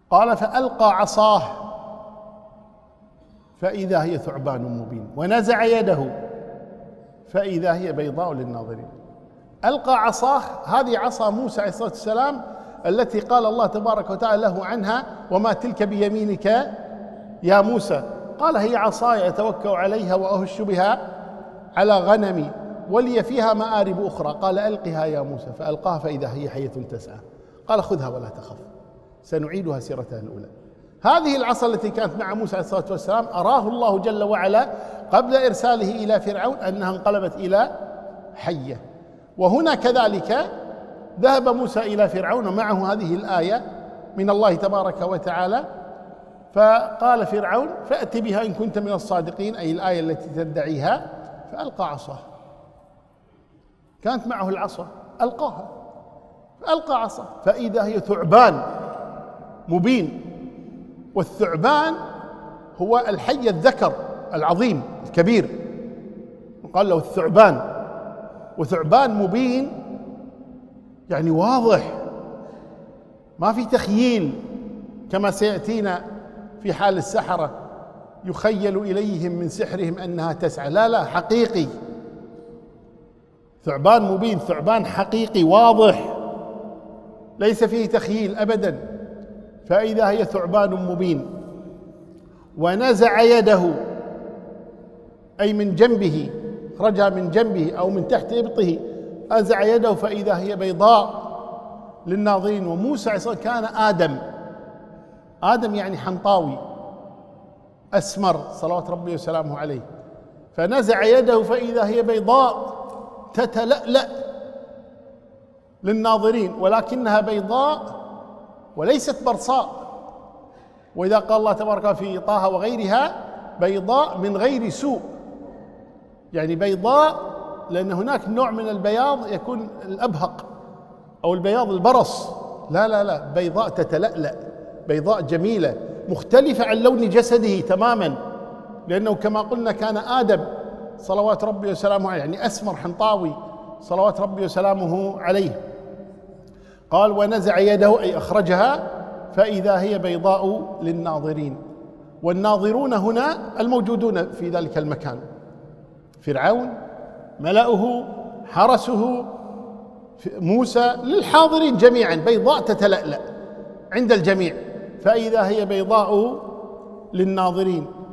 قال فألقى عصاه فإذا هي ثعبان مبين ونزع يده فإذا هي بيضاء للناظرين. ألقى عصاه، هذه عصا موسى عليه الصلاة والسلام التي قال الله تبارك وتعالى له عنها: وما تلك بيمينك يا موسى؟ قال: هي عصاي أتوكأ عليها وأهش بها على غنمي ولي فيها مآرب أخرى. قال: ألقها يا موسى، فألقاها فإذا هي حية تسعى. قال: خذها ولا تخف سنعيدها سيرتها الأولى. هذه العصا التي كانت مع موسى عليه الصلاة والسلام أراه الله جل وعلا قبل إرساله إلى فرعون أنها انقلبت إلى حية. وهنا كذلك ذهب موسى إلى فرعون ومعه هذه الآية من الله تبارك وتعالى، فقال فرعون: فأت بها إن كنت من الصادقين، أي الآية التي تدعيها. فألقى عصاه، كانت معه العصا ألقاها، فألقى عصا فإذا هي ثعبان مبين. والثعبان هو الحي الذكر العظيم الكبير، قال له الثعبان. وثعبان مبين يعني واضح، ما في تخييل كما سيأتينا في حال السحرة يخيل إليهم من سحرهم أنها تسعى. لا لا، حقيقي، ثعبان مبين، ثعبان حقيقي واضح ليس فيه تخييل أبدا. فإذا هي ثعبان مبين. ونزع يده أي من جنبه، خرجها من جنبه أو من تحت إبطه، نزع يده فإذا هي بيضاء للناظرين. وموسى عليه الصلاة والسلام كان آدم يعني حنطاوي أسمر صلوات ربي وسلامه عليه، فنزع يده فإذا هي بيضاء تتلألأ للناظرين، ولكنها بيضاء وليست برصاء. وإذا قال الله تبارك وتعالى في طه وغيرها: بيضاء من غير سوء، يعني بيضاء لأن هناك نوع من البياض يكون الأبهق أو البياض البرص. لا لا لا، بيضاء تتلألأ، بيضاء جميلة مختلفة عن لون جسده تماما، لأنه كما قلنا كان آدم صلوات ربي وسلامه عليه يعني أسمر حنطاوي صلوات ربي وسلامه عليه. قال: ونزع يده أي أخرجها فإذا هي بيضاء للناظرين. والناظرون هنا الموجودون في ذلك المكان، فرعون، ملأه، حرسه، موسى، للحاضرين جميعا، بيضاء تتلألأ عند الجميع، فإذا هي بيضاء للناظرين.